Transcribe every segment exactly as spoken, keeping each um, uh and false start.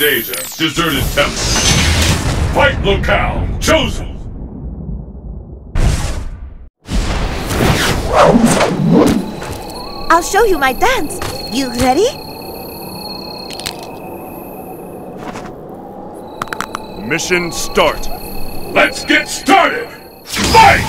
Asia, deserted temple. Fight locale chosen. I'll show you my dance. You ready? Mission start. Let's get started. Fight!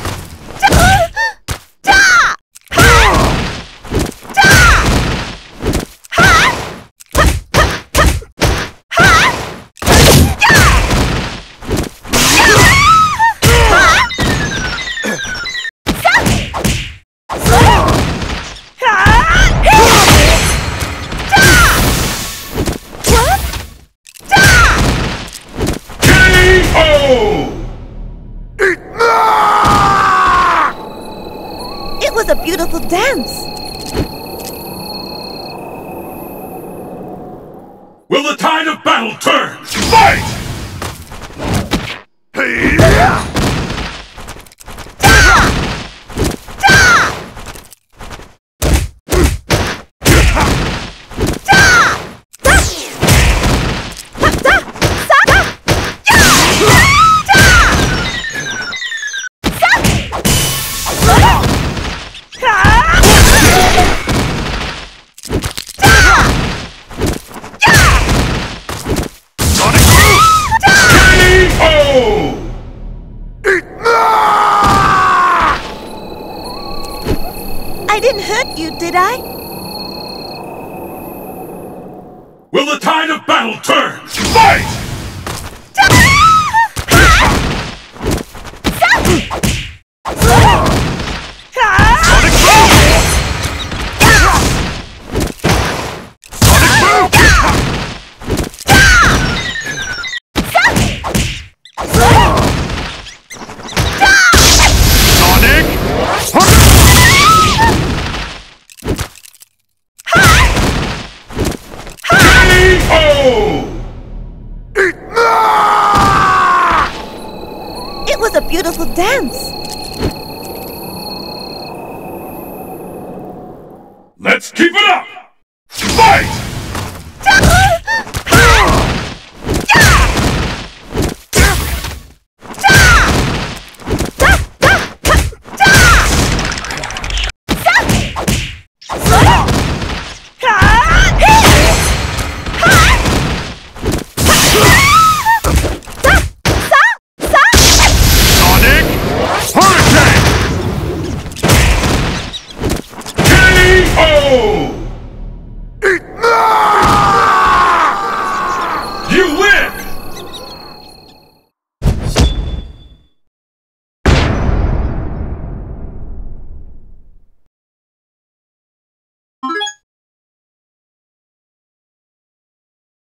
Beautiful dance. Will the tide of battle turn? Fight! Did I? Will the tide of battle turn? Fight! It was a beautiful dance.